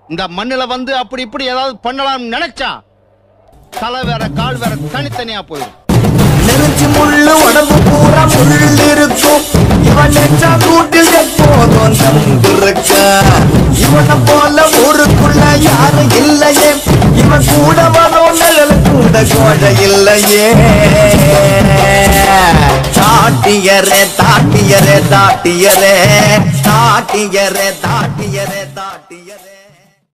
இந்த மண்ணுல வந்து அப்படி இப்படி ஏதாவது பண்ணலாம்னு நினைச்சா தலை வேற கால் வேற தனித்தனியா போயிடும். நெருஞ்சி முள்ளு உடம்பு பூரா முள் இருக்கும். இவன் நெஞ்சா கூட்டில் எப்போதும் தந்திருக்க. இவனை போல ஊருக்குள்ள யாரும் இல்லையே. இவன் கூட வரும் நிழல் கூட கோழை இல்லையே. தாட்டியரே தாட்டியரே தாட்டியரே தாட்டியரே தாட்டியரே.